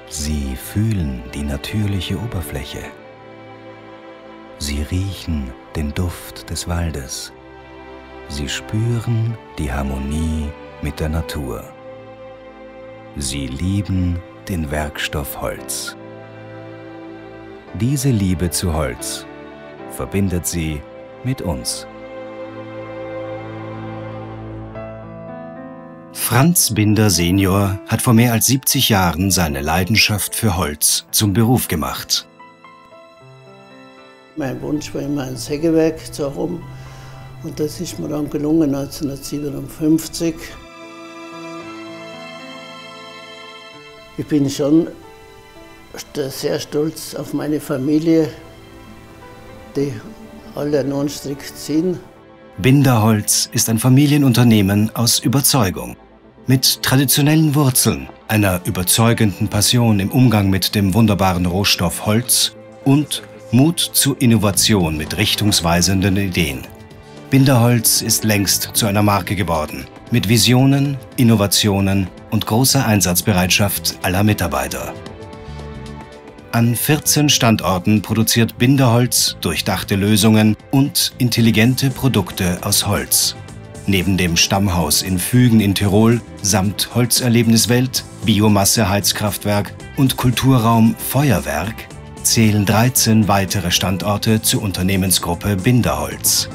Sie fühlen die natürliche Oberfläche. Sie riechen den Duft des Waldes. Sie spüren die Harmonie mit der Natur. Sie lieben den Werkstoff Holz. Diese Liebe zu Holz verbindet sie mit uns. Franz Binder Senior hat vor mehr als 70 Jahren seine Leidenschaft für Holz zum Beruf gemacht. Mein Wunsch war immer, ein Sägewerk zu haben. Und das ist mir dann gelungen 1957. Ich bin schon sehr stolz auf meine Familie, die alle an einen Strick ziehen. Binder Holz ist ein Familienunternehmen aus Überzeugung. Mit traditionellen Wurzeln, einer überzeugenden Passion im Umgang mit dem wunderbaren Rohstoff Holz und Mut zur Innovation mit richtungsweisenden Ideen. Binder Holz ist längst zu einer Marke geworden, mit Visionen, Innovationen und großer Einsatzbereitschaft aller Mitarbeiter. An 14 Standorten produziert Binder Holz durchdachte Lösungen und intelligente Produkte aus Holz. Neben dem Stammhaus in Fügen in Tirol samt Holzerlebniswelt, Biomasse-Heizkraftwerk und Kulturraum Feuerwerk zählen 13 weitere Standorte zur Unternehmensgruppe Binder Holz.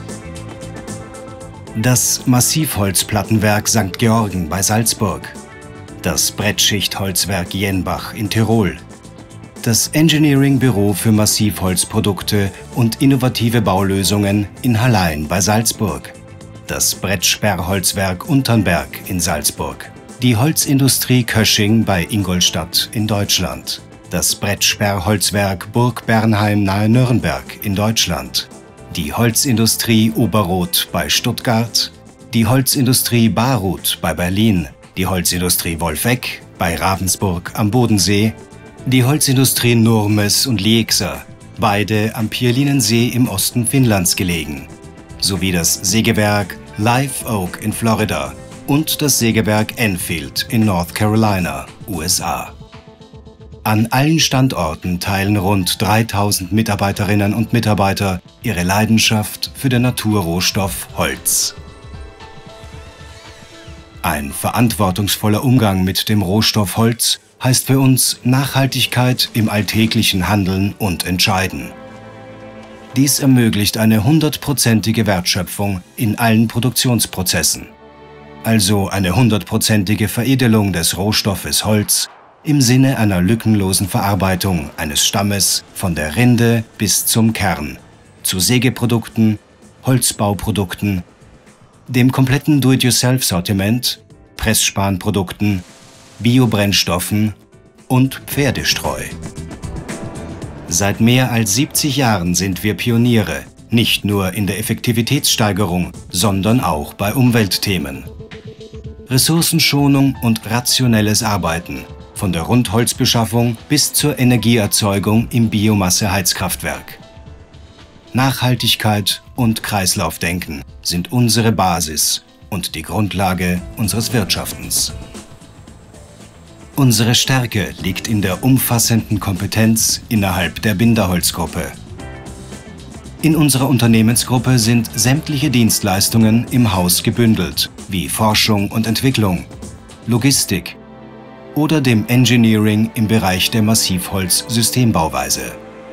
Das Massivholzplattenwerk St. Georgen bei Salzburg, das Brettschichtholzwerk Jenbach in Tirol, das Engineering-Büro für Massivholzprodukte und innovative Baulösungen in Hallein bei Salzburg, das Brettsperrholzwerk Unternberg in Salzburg, die Holzindustrie Kösching bei Ingolstadt in Deutschland, das Brettsperrholzwerk Burg Bernheim nahe Nürnberg in Deutschland, die Holzindustrie Oberroth bei Stuttgart, die Holzindustrie Baruth bei Berlin, die Holzindustrie Wolfegg bei Ravensburg am Bodensee, die Holzindustrie Nurmes und Lieksa, beide am Pierlinensee im Osten Finnlands gelegen, sowie das Sägewerk Live Oak in Florida und das Sägewerk Enfield in North Carolina, USA. An allen Standorten teilen rund 3000 Mitarbeiterinnen und Mitarbeiter ihre Leidenschaft für den Naturrohstoff Holz. Ein verantwortungsvoller Umgang mit dem Rohstoff Holz heißt für uns Nachhaltigkeit im alltäglichen Handeln und Entscheiden. Dies ermöglicht eine 100%ige Wertschöpfung in allen Produktionsprozessen, also eine 100%ige Veredelung des Rohstoffes Holz im Sinne einer lückenlosen Verarbeitung eines Stammes von der Rinde bis zum Kern, zu Sägeprodukten, Holzbauprodukten, dem kompletten Do-it-yourself-Sortiment, Pressspanprodukten, Biobrennstoffen und Pferdestreu. Seit mehr als 70 Jahren sind wir Pioniere, nicht nur in der Effektivitätssteigerung, sondern auch bei Umweltthemen. Ressourcenschonung und rationelles Arbeiten, von der Rundholzbeschaffung bis zur Energieerzeugung im Biomasse-Heizkraftwerk. Nachhaltigkeit und Kreislaufdenken sind unsere Basis und die Grundlage unseres Wirtschaftens. Unsere Stärke liegt in der umfassenden Kompetenz innerhalb der Binder Holz-Gruppe. In unserer Unternehmensgruppe sind sämtliche Dienstleistungen im Haus gebündelt, wie Forschung und Entwicklung, Logistik oder dem Engineering im Bereich der Massivholz-Systembauweise.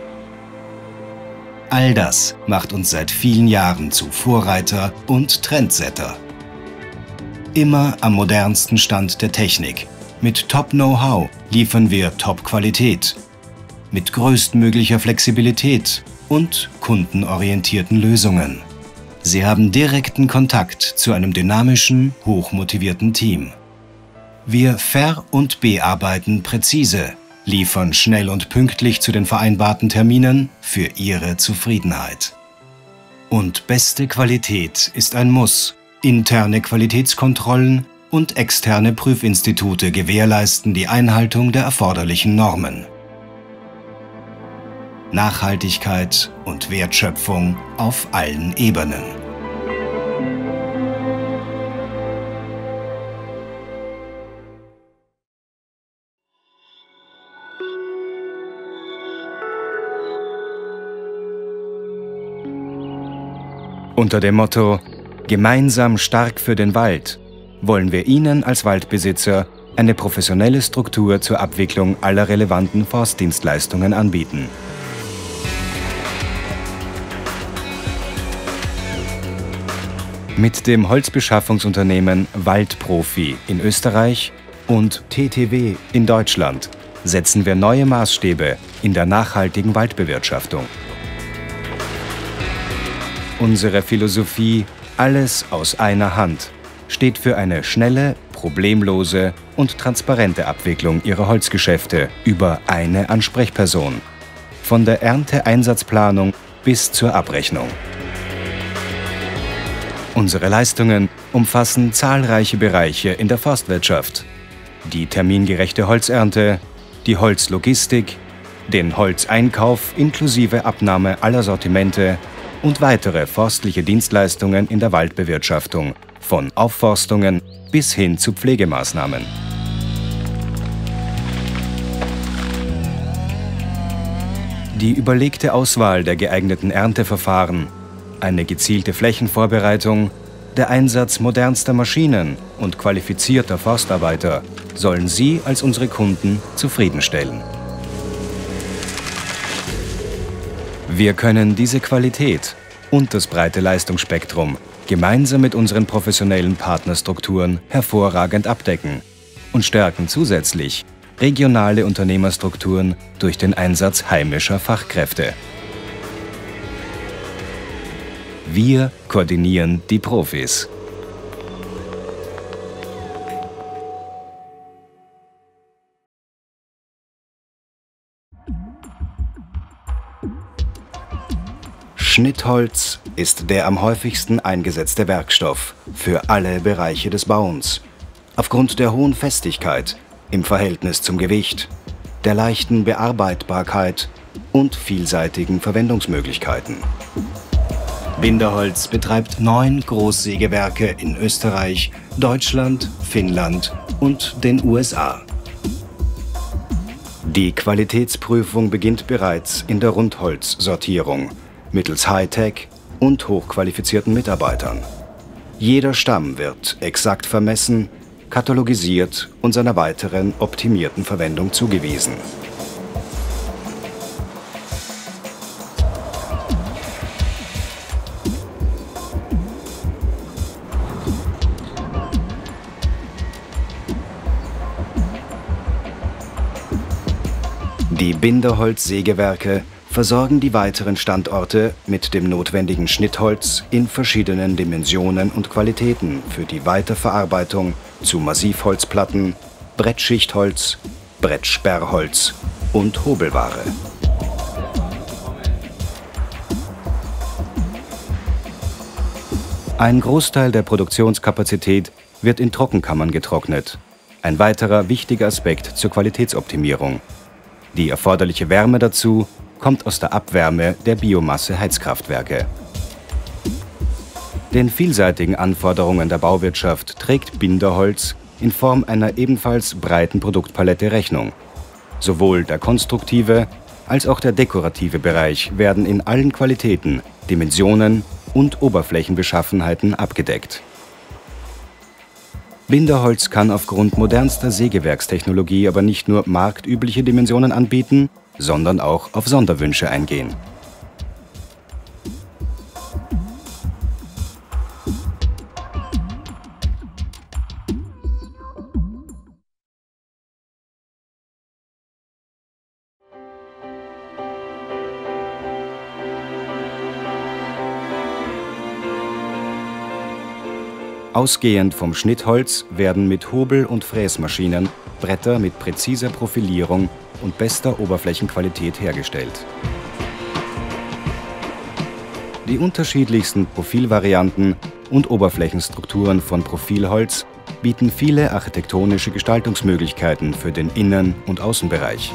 All das macht uns seit vielen Jahren zu Vorreiter und Trendsetter. Immer am modernsten Stand der Technik. Mit Top-Know-how liefern wir Top-Qualität, mit größtmöglicher Flexibilität und kundenorientierten Lösungen. Sie haben direkten Kontakt zu einem dynamischen, hochmotivierten Team. Wir ver- und bearbeiten präzise, liefern schnell und pünktlich zu den vereinbarten Terminen für Ihre Zufriedenheit. Und beste Qualität ist ein Muss. Interne Qualitätskontrollen und externe Prüfinstitute gewährleisten die Einhaltung der erforderlichen Normen. Nachhaltigkeit und Wertschöpfung auf allen Ebenen. Unter dem Motto „Gemeinsam stark für den Wald“ wollen wir Ihnen als Waldbesitzer eine professionelle Struktur zur Abwicklung aller relevanten Forstdienstleistungen anbieten. Mit dem Holzbeschaffungsunternehmen Waldprofi in Österreich und TTW in Deutschland setzen wir neue Maßstäbe in der nachhaltigen Waldbewirtschaftung. Unsere Philosophie „Alles aus einer Hand“ steht für eine schnelle, problemlose und transparente Abwicklung Ihrer Holzgeschäfte über eine Ansprechperson. Von der Ernteeinsatzplanung bis zur Abrechnung. Unsere Leistungen umfassen zahlreiche Bereiche in der Forstwirtschaft. Die termingerechte Holzernte, die Holzlogistik, den Holzeinkauf inklusive Abnahme aller Sortimente und weitere forstliche Dienstleistungen in der Waldbewirtschaftung, von Aufforstungen bis hin zu Pflegemaßnahmen. Die überlegte Auswahl der geeigneten Ernteverfahren, eine gezielte Flächenvorbereitung, der Einsatz modernster Maschinen und qualifizierter Forstarbeiter sollen Sie als unsere Kunden zufriedenstellen. Wir können diese Qualität und das breite Leistungsspektrum gemeinsam mit unseren professionellen Partnerstrukturen hervorragend abdecken und stärken zusätzlich regionale Unternehmerstrukturen durch den Einsatz heimischer Fachkräfte. Wir koordinieren die Profis. Schnittholz ist der am häufigsten eingesetzte Werkstoff für alle Bereiche des Bauens. Aufgrund der hohen Festigkeit im Verhältnis zum Gewicht, der leichten Bearbeitbarkeit und vielseitigen Verwendungsmöglichkeiten. Binderholz betreibt 9 Großsägewerke in Österreich, Deutschland, Finnland und den USA. Die Qualitätsprüfung beginnt bereits in der Rundholzsortierung mittels Hightech und hochqualifizierten Mitarbeitern. Jeder Stamm wird exakt vermessen, katalogisiert und seiner weiteren optimierten Verwendung zugewiesen. Die Binderholz-Sägewerke versorgen die weiteren Standorte mit dem notwendigen Schnittholz in verschiedenen Dimensionen und Qualitäten für die Weiterverarbeitung zu Massivholzplatten, Brettschichtholz, Brettsperrholz und Hobelware. Ein Großteil der Produktionskapazität wird in Trockenkammern getrocknet. Ein weiterer wichtiger Aspekt zur Qualitätsoptimierung. Die erforderliche Wärme dazu kommt aus der Abwärme der Biomasse-Heizkraftwerke. Den vielseitigen Anforderungen der Bauwirtschaft trägt Binderholz in Form einer ebenfalls breiten Produktpalette Rechnung. Sowohl der konstruktive als auch der dekorative Bereich werden in allen Qualitäten, Dimensionen und Oberflächenbeschaffenheiten abgedeckt. Binderholz kann aufgrund modernster Sägewerkstechnologie aber nicht nur marktübliche Dimensionen anbieten, sondern auch auf Sonderwünsche eingehen. Ausgehend vom Schnittholz werden mit Hobel- und Fräsmaschinen Bretter mit präziser Profilierung und bester Oberflächenqualität hergestellt. Die unterschiedlichsten Profilvarianten und Oberflächenstrukturen von Profilholz bieten viele architektonische Gestaltungsmöglichkeiten für den Innen- und Außenbereich.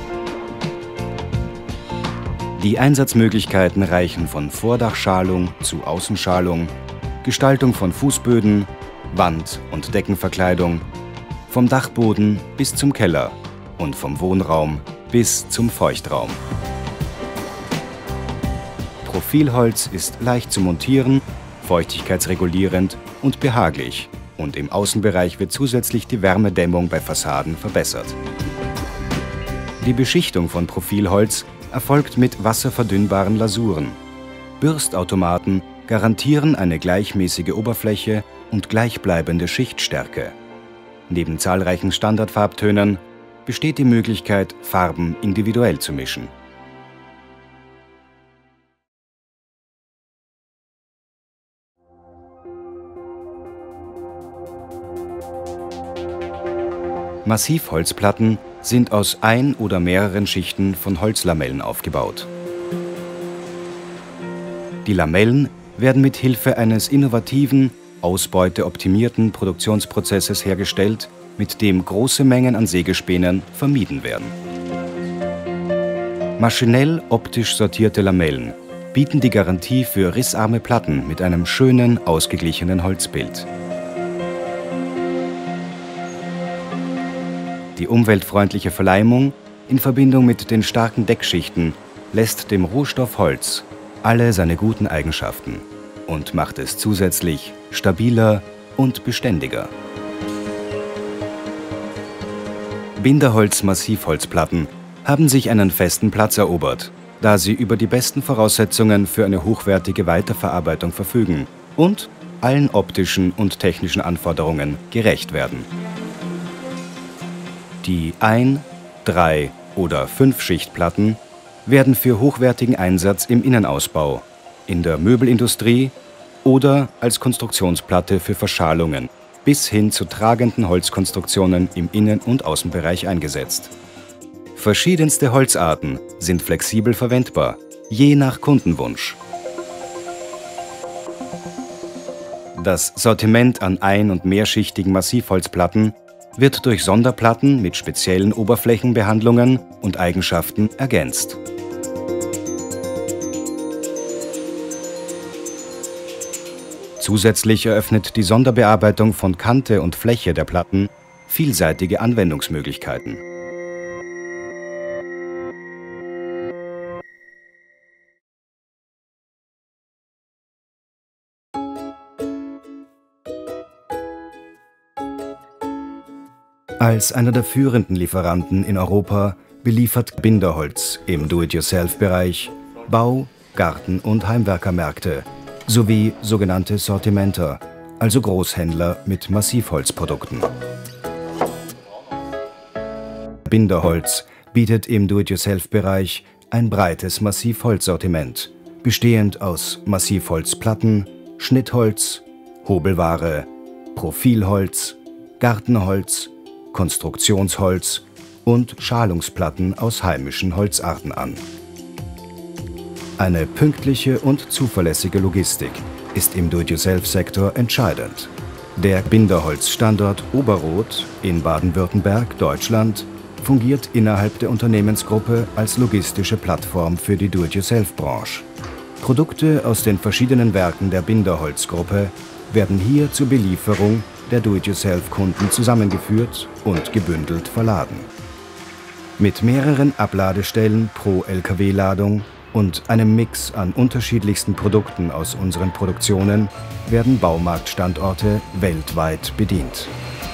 Die Einsatzmöglichkeiten reichen von Vordachschalung zu Außenschalung, Gestaltung von Fußböden, Wand- und Deckenverkleidung, vom Dachboden bis zum Keller und vom Wohnraum bis zum Feuchtraum. Profilholz ist leicht zu montieren, feuchtigkeitsregulierend und behaglich, und im Außenbereich wird zusätzlich die Wärmedämmung bei Fassaden verbessert. Die Beschichtung von Profilholz erfolgt mit wasserverdünnbaren Lasuren. Bürstautomaten garantieren eine gleichmäßige Oberfläche und gleichbleibende Schichtstärke. Neben zahlreichen Standardfarbtönen besteht die Möglichkeit, Farben individuell zu mischen. Massivholzplatten sind aus ein oder mehreren Schichten von Holzlamellen aufgebaut. Die Lamellen werden mit Hilfe eines innovativen, ausbeuteoptimierten Produktionsprozesses hergestellt, mit dem große Mengen an Sägespänen vermieden werden. Maschinell optisch sortierte Lamellen bieten die Garantie für rissarme Platten mit einem schönen, ausgeglichenen Holzbild. Die umweltfreundliche Verleimung in Verbindung mit den starken Deckschichten lässt dem Rohstoff Holz alle seine guten Eigenschaften und macht es zusätzlich stabiler und beständiger. Binderholz-Massivholzplatten haben sich einen festen Platz erobert, da sie über die besten Voraussetzungen für eine hochwertige Weiterverarbeitung verfügen und allen optischen und technischen Anforderungen gerecht werden. Die 1-, 3- oder 5-Schichtplatten werden für hochwertigen Einsatz im Innenausbau, in der Möbelindustrie oder als Konstruktionsplatte für Verschalungen bis hin zu tragenden Holzkonstruktionen im Innen- und Außenbereich eingesetzt. Verschiedenste Holzarten sind flexibel verwendbar, je nach Kundenwunsch. Das Sortiment an ein- und mehrschichtigen Massivholzplatten wird durch Sonderplatten mit speziellen Oberflächenbehandlungen und Eigenschaften ergänzt. Zusätzlich eröffnet die Sonderbearbeitung von Kante und Fläche der Platten vielseitige Anwendungsmöglichkeiten. Als einer der führenden Lieferanten in Europa beliefert Binderholz im Do-it-yourself-Bereich Bau-, Garten- und Heimwerkermärkte sowie sogenannte Sortimenter, also Großhändler mit Massivholzprodukten. Binderholz bietet im Do-it-yourself-Bereich ein breites Massivholzsortiment, bestehend aus Massivholzplatten, Schnittholz, Hobelware, Profilholz, Gartenholz, Konstruktionsholz und Schalungsplatten aus heimischen Holzarten an. Eine pünktliche und zuverlässige Logistik ist im Do-it-yourself-Sektor entscheidend. Der Binderholz-Standort Oberroth in Baden-Württemberg, Deutschland, fungiert innerhalb der Unternehmensgruppe als logistische Plattform für die Do-it-yourself-Branche. Produkte aus den verschiedenen Werken der Binderholz-Gruppe werden hier zur Belieferung der Do-it-yourself-Kunden zusammengeführt und gebündelt verladen. Mit mehreren Abladestellen pro Lkw-Ladung und einem Mix an unterschiedlichsten Produkten aus unseren Produktionen werden Baumarktstandorte weltweit bedient.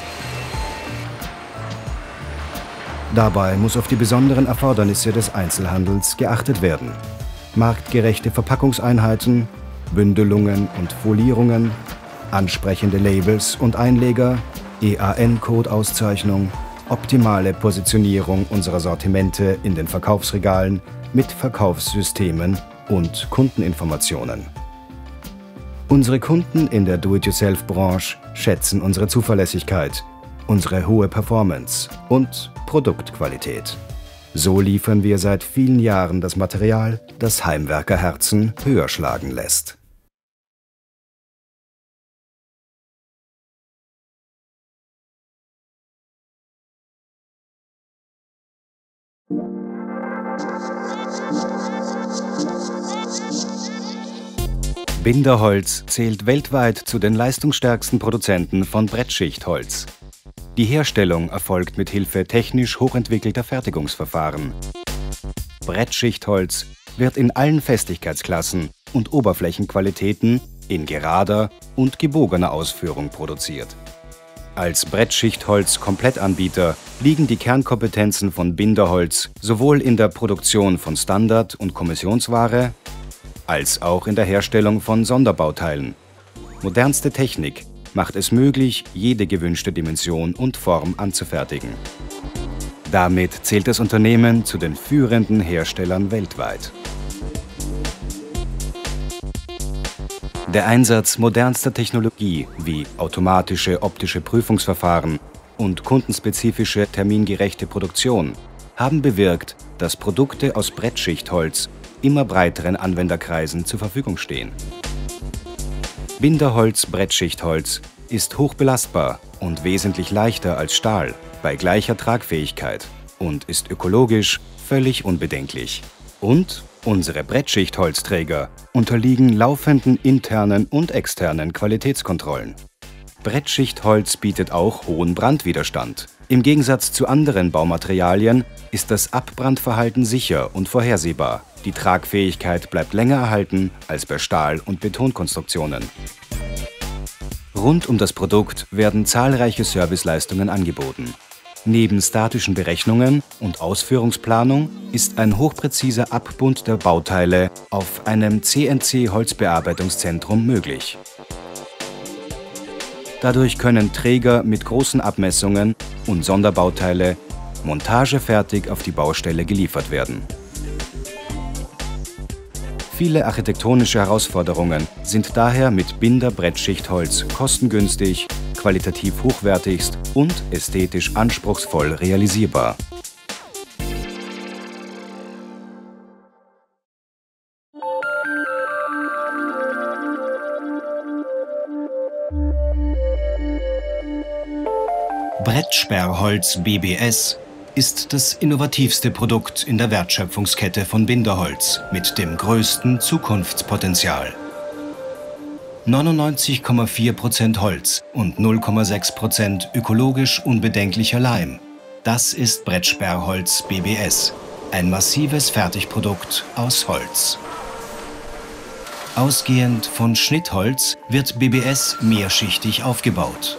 Dabei muss auf die besonderen Erfordernisse des Einzelhandels geachtet werden. Marktgerechte Verpackungseinheiten, Bündelungen und Folierungen, ansprechende Labels und Einleger, EAN-Code-Auszeichnung, optimale Positionierung unserer Sortimente in den Verkaufsregalen mit Verkaufssystemen und Kundeninformationen. Unsere Kunden in der Do-it-yourself-Branche schätzen unsere Zuverlässigkeit, unsere hohe Performance und Produktqualität. So liefern wir seit vielen Jahren das Material, das Heimwerkerherzen höher schlagen lässt. Binderholz zählt weltweit zu den leistungsstärksten Produzenten von Brettschichtholz. Die Herstellung erfolgt mit Hilfe technisch hochentwickelter Fertigungsverfahren. Brettschichtholz wird in allen Festigkeitsklassen und Oberflächenqualitäten in gerader und gebogener Ausführung produziert. Als Brettschichtholz-Komplettanbieter liegen die Kernkompetenzen von Binderholz sowohl in der Produktion von Standard- und Kommissionsware als auch in der Herstellung von Sonderbauteilen. Modernste Technik macht es möglich, jede gewünschte Dimension und Form anzufertigen. Damit zählt das Unternehmen zu den führenden Herstellern weltweit. Der Einsatz modernster Technologie wie automatische optische Prüfungsverfahren und kundenspezifische termingerechte Produktion haben bewirkt, dass Produkte aus Brettschichtholz immer breiteren Anwenderkreisen zur Verfügung stehen. Binderholz-Brettschichtholz ist hochbelastbar und wesentlich leichter als Stahl bei gleicher Tragfähigkeit und ist ökologisch völlig unbedenklich. Und unsere Brettschichtholzträger unterliegen laufenden internen und externen Qualitätskontrollen. Brettschichtholz bietet auch hohen Brandwiderstand. Im Gegensatz zu anderen Baumaterialien ist das Abbrandverhalten sicher und vorhersehbar. Die Tragfähigkeit bleibt länger erhalten als bei Stahl- und Betonkonstruktionen. Rund um das Produkt werden zahlreiche Serviceleistungen angeboten. Neben statischen Berechnungen und Ausführungsplanung ist ein hochpräziser Abbund der Bauteile auf einem CNC-Holzbearbeitungszentrum möglich. Dadurch können Träger mit großen Abmessungen und Sonderbauteile montagefertig auf die Baustelle geliefert werden. Viele architektonische Herausforderungen sind daher mit Binder-Brettschichtholz kostengünstig, qualitativ hochwertigst und ästhetisch anspruchsvoll realisierbar. Brettsperrholz BBS ist das innovativste Produkt in der Wertschöpfungskette von Binderholz mit dem größten Zukunftspotenzial. 99,4% Holz und 0,6% ökologisch unbedenklicher Leim. Das ist Brettsperrholz BBS, ein massives Fertigprodukt aus Holz. Ausgehend von Schnittholz wird BBS mehrschichtig aufgebaut.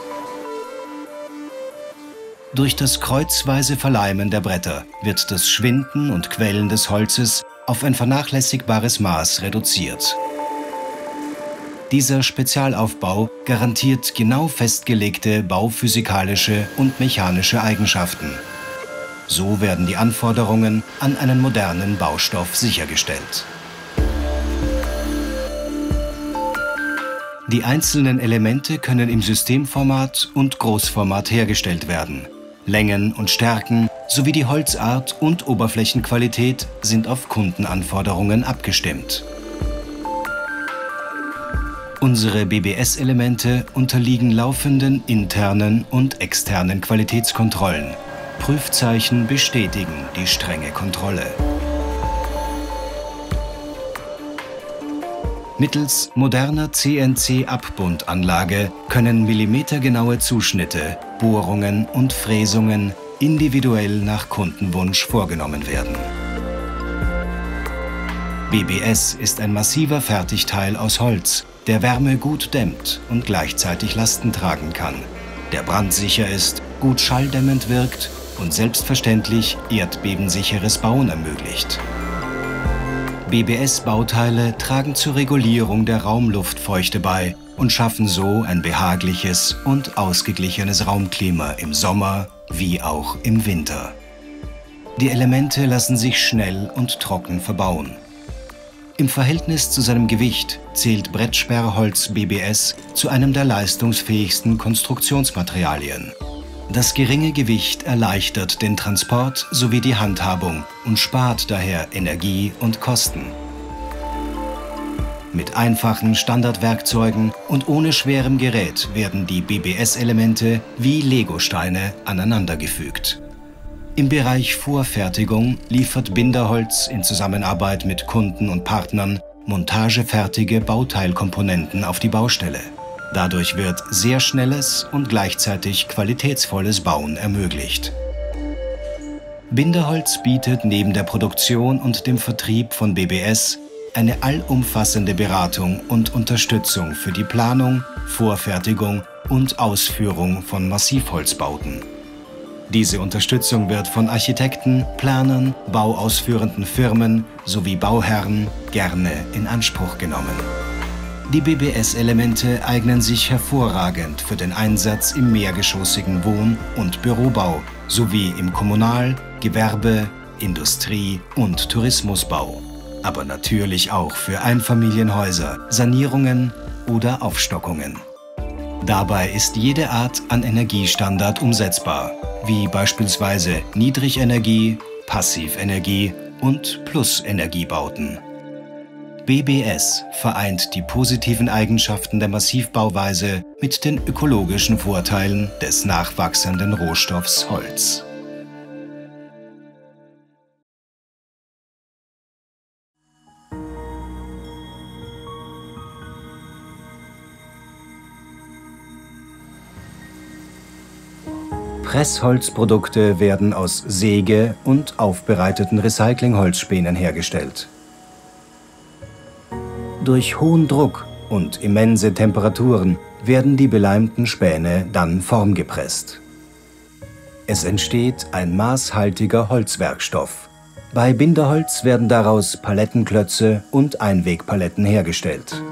Durch das kreuzweise Verleimen der Bretter wird das Schwinden und Quellen des Holzes auf ein vernachlässigbares Maß reduziert. Dieser Spezialaufbau garantiert genau festgelegte bauphysikalische und mechanische Eigenschaften. So werden die Anforderungen an einen modernen Baustoff sichergestellt. Die einzelnen Elemente können im Systemformat und Großformat hergestellt werden. Längen und Stärken sowie die Holzart und Oberflächenqualität sind auf Kundenanforderungen abgestimmt. Unsere BBS-Elemente unterliegen laufenden internen und externen Qualitätskontrollen. Prüfzeichen bestätigen die strenge Kontrolle. Mittels moderner CNC-Abbundanlage können millimetergenaue Zuschnitte, Bohrungen und Fräsungen individuell nach Kundenwunsch vorgenommen werden. BBS ist ein massiver Fertigteil aus Holz, der Wärme gut dämmt und gleichzeitig Lasten tragen kann, der brandsicher ist, gut schalldämmend wirkt und selbstverständlich erdbebensicheres Bauen ermöglicht. BBS-Bauteile tragen zur Regulierung der Raumluftfeuchte bei und schaffen so ein behagliches und ausgeglichenes Raumklima im Sommer wie auch im Winter. Die Elemente lassen sich schnell und trocken verbauen. Im Verhältnis zu seinem Gewicht zählt Brettsperrholz BBS zu einem der leistungsfähigsten Konstruktionsmaterialien. Das geringe Gewicht erleichtert den Transport sowie die Handhabung und spart daher Energie und Kosten. Mit einfachen Standardwerkzeugen und ohne schwerem Gerät werden die BBS-Elemente wie Legosteine aneinandergefügt. Im Bereich Vorfertigung liefert Binderholz in Zusammenarbeit mit Kunden und Partnern montagefertige Bauteilkomponenten auf die Baustelle. Dadurch wird sehr schnelles und gleichzeitig qualitätsvolles Bauen ermöglicht. Binderholz bietet neben der Produktion und dem Vertrieb von BBS eine allumfassende Beratung und Unterstützung für die Planung, Vorfertigung und Ausführung von Massivholzbauten. Diese Unterstützung wird von Architekten, Planern, bauausführenden Firmen sowie Bauherren gerne in Anspruch genommen. Die BBS-Elemente eignen sich hervorragend für den Einsatz im mehrgeschossigen Wohn- und Bürobau sowie im Kommunal-, Gewerbe-, Industrie- und Tourismusbau, aber natürlich auch für Einfamilienhäuser, Sanierungen oder Aufstockungen. Dabei ist jede Art an Energiestandard umsetzbar, wie beispielsweise Niedrigenergie, Passivenergie und Plusenergiebauten. BBS vereint die positiven Eigenschaften der Massivbauweise mit den ökologischen Vorteilen des nachwachsenden Rohstoffs Holz. Pressholzprodukte werden aus Säge- und aufbereiteten Recyclingholzspänen hergestellt. Durch hohen Druck und immense Temperaturen werden die beleimten Späne dann formgepresst. Es entsteht ein maßhaltiger Holzwerkstoff. Bei Binderholz werden daraus Palettenklötze und Einwegpaletten hergestellt.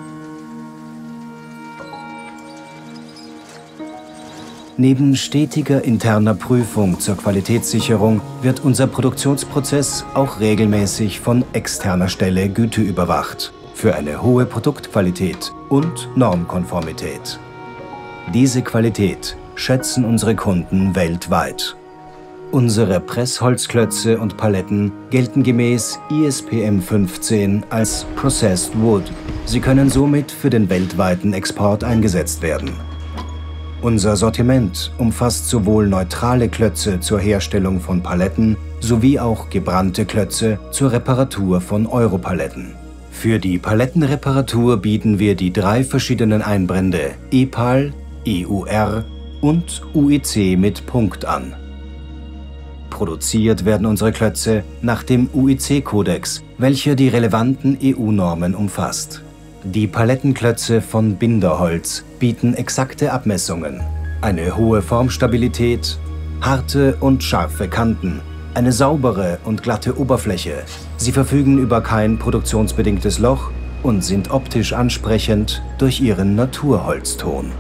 Neben stetiger interner Prüfung zur Qualitätssicherung wird unser Produktionsprozess auch regelmäßig von externer Stelle güteüberwacht für eine hohe Produktqualität und Normkonformität. Diese Qualität schätzen unsere Kunden weltweit. Unsere Pressholzklötze und Paletten gelten gemäß ISPM 15 als Processed Wood. Sie können somit für den weltweiten Export eingesetzt werden. Unser Sortiment umfasst sowohl neutrale Klötze zur Herstellung von Paletten sowie auch gebrannte Klötze zur Reparatur von Europaletten. Für die Palettenreparatur bieten wir die 3 verschiedenen Einbrände EPAL, EUR und UEC mit Punkt an. Produziert werden unsere Klötze nach dem UEC-Kodex, welcher die relevanten EU-Normen umfasst. Die Palettenklötze von Binderholz bieten exakte Abmessungen, eine hohe Formstabilität, harte und scharfe Kanten, eine saubere und glatte Oberfläche. Sie verfügen über kein produktionsbedingtes Loch und sind optisch ansprechend durch ihren Naturholzton.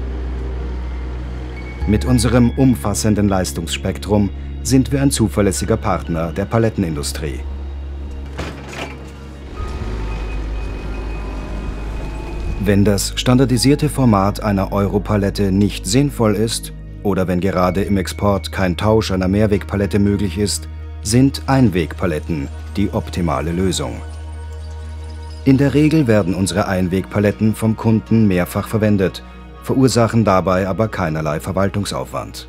Mit unserem umfassenden Leistungsspektrum sind wir ein zuverlässiger Partner der Palettenindustrie. Wenn das standardisierte Format einer Europalette nicht sinnvoll ist oder wenn gerade im Export kein Tausch einer Mehrwegpalette möglich ist, sind Einwegpaletten die optimale Lösung. In der Regel werden unsere Einwegpaletten vom Kunden mehrfach verwendet, verursachen dabei aber keinerlei Verwaltungsaufwand.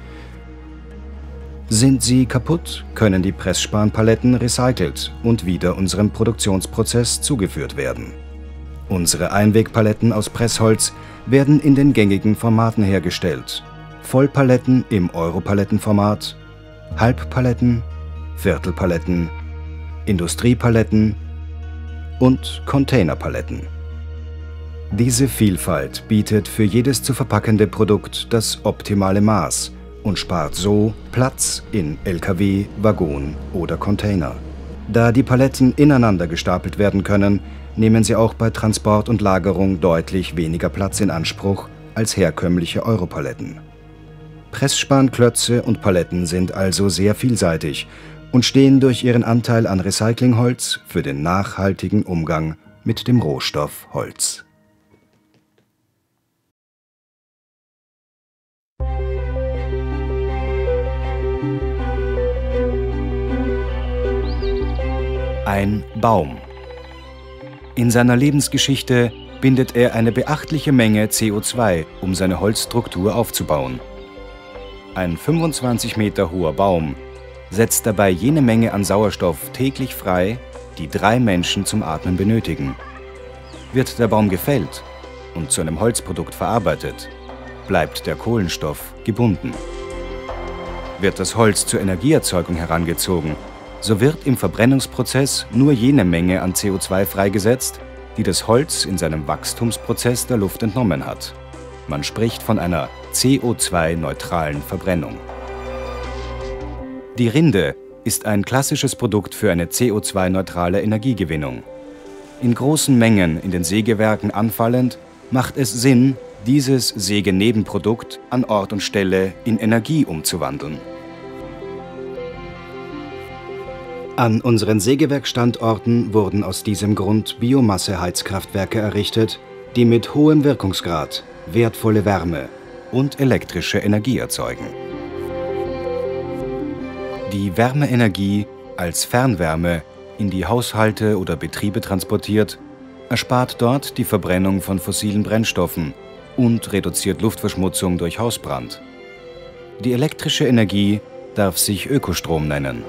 Sind sie kaputt, können die Pressspanpaletten recycelt und wieder unserem Produktionsprozess zugeführt werden. Unsere Einwegpaletten aus Pressholz werden in den gängigen Formaten hergestellt. Vollpaletten im Europalettenformat, Halbpaletten, Viertelpaletten, Industriepaletten und Containerpaletten. Diese Vielfalt bietet für jedes zu verpackende Produkt das optimale Maß und spart so Platz in LKW, Waggon oder Container. Da die Paletten ineinander gestapelt werden können, nehmen sie auch bei Transport und Lagerung deutlich weniger Platz in Anspruch als herkömmliche Europaletten. Pressspanklötze und Paletten sind also sehr vielseitig und stehen durch ihren Anteil an Recyclingholz für den nachhaltigen Umgang mit dem Rohstoff Holz. Ein Baum. In seiner Lebensgeschichte bindet er eine beachtliche Menge CO2, um seine Holzstruktur aufzubauen. Ein 25 Meter hoher Baum setzt dabei jene Menge an Sauerstoff täglich frei, die 3 Menschen zum Atmen benötigen. Wird der Baum gefällt und zu einem Holzprodukt verarbeitet, bleibt der Kohlenstoff gebunden. Wird das Holz zur Energieerzeugung herangezogen, so wird im Verbrennungsprozess nur jene Menge an CO2 freigesetzt, die das Holz in seinem Wachstumsprozess der Luft entnommen hat. Man spricht von einer CO2-neutralen Verbrennung. Die Rinde ist ein klassisches Produkt für eine CO2-neutrale Energiegewinnung. In großen Mengen in den Sägewerken anfallend, macht es Sinn, dieses Sägenebenprodukt an Ort und Stelle in Energie umzuwandeln. An unseren Sägewerkstandorten wurden aus diesem Grund Biomasseheizkraftwerke errichtet, die mit hohem Wirkungsgrad wertvolle Wärme und elektrische Energie erzeugen. Die Wärmeenergie als Fernwärme in die Haushalte oder Betriebe transportiert, erspart dort die Verbrennung von fossilen Brennstoffen und reduziert Luftverschmutzung durch Hausbrand. Die elektrische Energie darf sich Ökostrom nennen.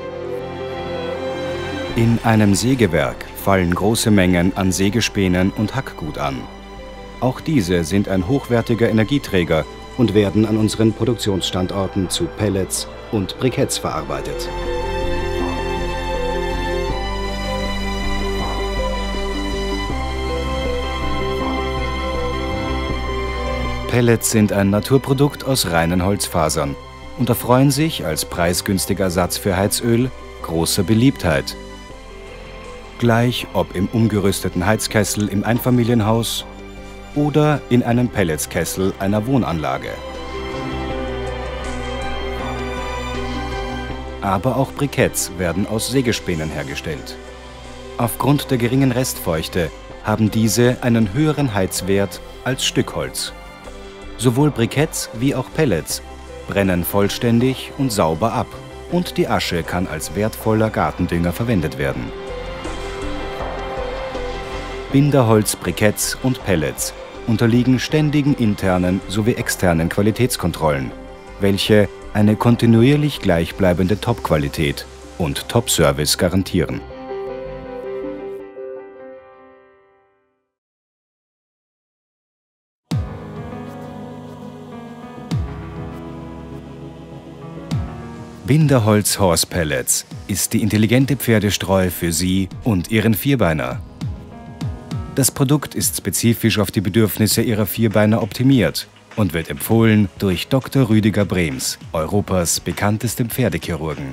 In einem Sägewerk fallen große Mengen an Sägespänen und Hackgut an. Auch diese sind ein hochwertiger Energieträger und werden an unseren Produktionsstandorten zu Pellets und Briketts verarbeitet. Pellets sind ein Naturprodukt aus reinen Holzfasern und erfreuen sich als preisgünstiger Ersatz für Heizöl großer Beliebtheit. Gleich ob im umgerüsteten Heizkessel im Einfamilienhaus oder in einem Pelletskessel einer Wohnanlage. Aber auch Briketts werden aus Sägespänen hergestellt. Aufgrund der geringen Restfeuchte haben diese einen höheren Heizwert als Stückholz. Sowohl Briketts wie auch Pellets brennen vollständig und sauber ab und die Asche kann als wertvoller Gartendünger verwendet werden. Binderholz, Briketts und Pellets unterliegen ständigen internen sowie externen Qualitätskontrollen, welche eine kontinuierlich gleichbleibende Top-Qualität und Top-Service garantieren. Binderholz Horse Pellets ist die intelligente Pferdestreu für Sie und Ihren Vierbeiner. Das Produkt ist spezifisch auf die Bedürfnisse Ihrer Vierbeiner optimiert und wird empfohlen durch Dr. Rüdiger Brems, Europas bekanntestem Pferdechirurgen.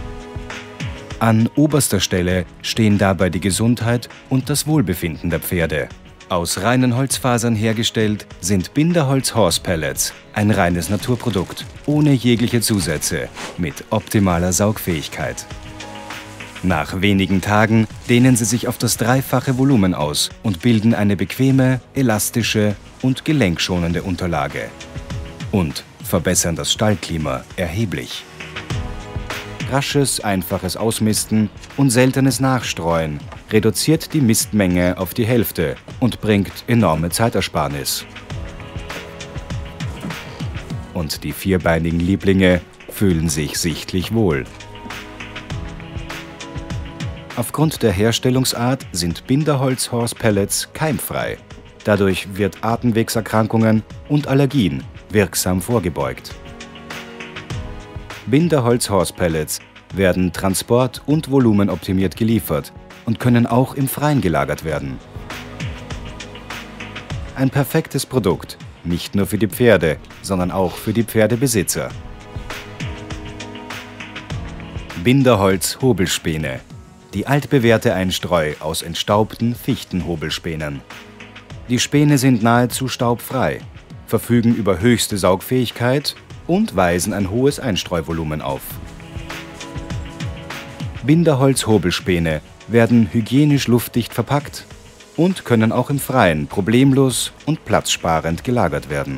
An oberster Stelle stehen dabei die Gesundheit und das Wohlbefinden der Pferde. Aus reinen Holzfasern hergestellt sind Binderholz Horse Pellets ein reines Naturprodukt, ohne jegliche Zusätze, mit optimaler Saugfähigkeit. Nach wenigen Tagen dehnen sie sich auf das dreifache Volumen aus und bilden eine bequeme, elastische und gelenkschonende Unterlage. Und verbessern das Stallklima erheblich. Rasches, einfaches Ausmisten und seltenes Nachstreuen reduziert die Mistmenge auf die Hälfte und bringt enorme Zeitersparnis. Und die vierbeinigen Lieblinge fühlen sich sichtlich wohl. Aufgrund der Herstellungsart sind Binderholz Horse Pellets keimfrei. Dadurch wird Atemwegserkrankungen und Allergien wirksam vorgebeugt. Binderholz Horse Pellets werden transport- und volumenoptimiert geliefert und können auch im Freien gelagert werden. Ein perfektes Produkt, nicht nur für die Pferde, sondern auch für die Pferdebesitzer. Binderholz Hobelspäne. Die altbewährte Einstreu aus entstaubten Fichtenhobelspänen. Die Späne sind nahezu staubfrei, verfügen über höchste Saugfähigkeit und weisen ein hohes Einstreuvolumen auf. Binderholz-Hobelspäne werden hygienisch luftdicht verpackt und können auch im Freien problemlos und platzsparend gelagert werden.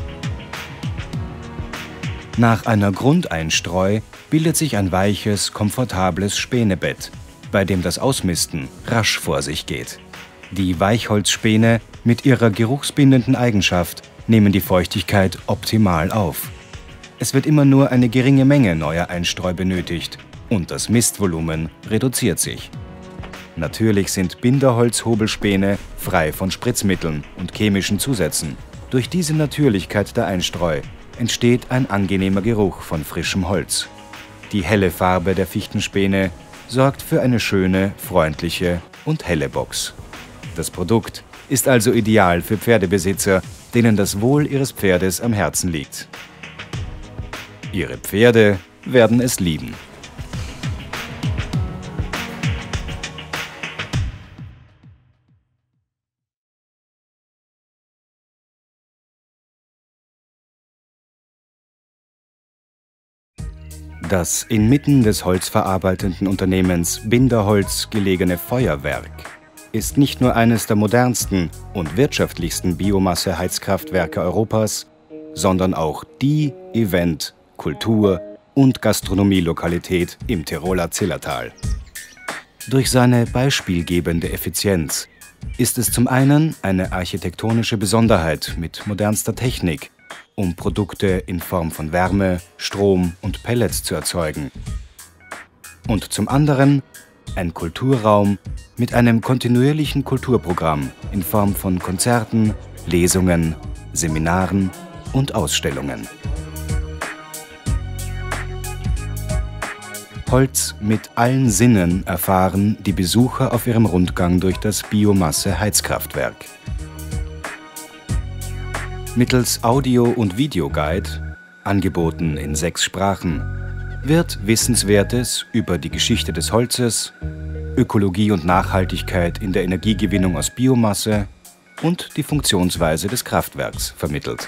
Nach einer Grundeinstreu bildet sich ein weiches, komfortables Spänebett, bei dem das Ausmisten rasch vor sich geht. Die Weichholzspäne mit ihrer geruchsbindenden Eigenschaft nehmen die Feuchtigkeit optimal auf. Es wird immer nur eine geringe Menge neuer Einstreu benötigt und das Mistvolumen reduziert sich. Natürlich sind Binderholz-Hobelspäne frei von Spritzmitteln und chemischen Zusätzen. Durch diese Natürlichkeit der Einstreu entsteht ein angenehmer Geruch von frischem Holz. Die helle Farbe der Fichtenspäne sorgt für eine schöne, freundliche und helle Box. Das Produkt ist also ideal für Pferdebesitzer, denen das Wohl ihres Pferdes am Herzen liegt. Ihre Pferde werden es lieben. Das inmitten des holzverarbeitenden Unternehmens Binderholz gelegene Feuerwerk ist nicht nur eines der modernsten und wirtschaftlichsten Biomasse-Heizkraftwerke Europas, sondern auch die Event-, Kultur- und Gastronomielokalität im Tiroler Zillertal. Durch seine beispielgebende Effizienz ist es zum einen eine architektonische Besonderheit mit modernster Technik, um Produkte in Form von Wärme, Strom und Pellets zu erzeugen. Und zum anderen ein Kulturraum mit einem kontinuierlichen Kulturprogramm in Form von Konzerten, Lesungen, Seminaren und Ausstellungen. Holz mit allen Sinnen erfahren die Besucher auf ihrem Rundgang durch das Biomasse-Heizkraftwerk. Mittels Audio- und Videoguide, angeboten in 6 Sprachen, wird Wissenswertes über die Geschichte des Holzes, Ökologie und Nachhaltigkeit in der Energiegewinnung aus Biomasse und die Funktionsweise des Kraftwerks vermittelt.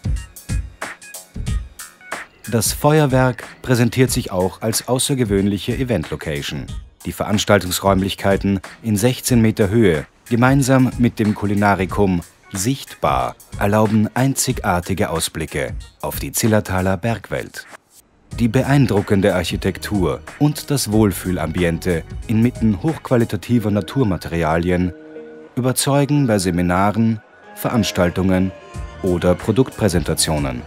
Das Feuerwerk präsentiert sich auch als außergewöhnliche Event-Location. Die Veranstaltungsräumlichkeiten in 16 Meter Höhe, gemeinsam mit dem Kulinarikum Sichtbar, erlauben einzigartige Ausblicke auf die Zillertaler Bergwelt. Die beeindruckende Architektur und das Wohlfühlambiente inmitten hochqualitativer Naturmaterialien überzeugen bei Seminaren, Veranstaltungen oder Produktpräsentationen.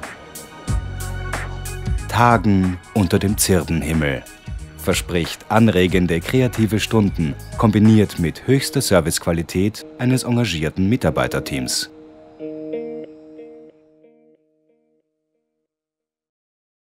Tagen unter dem Zirbenhimmel verspricht anregende kreative Stunden, kombiniert mit höchster Servicequalität eines engagierten Mitarbeiterteams.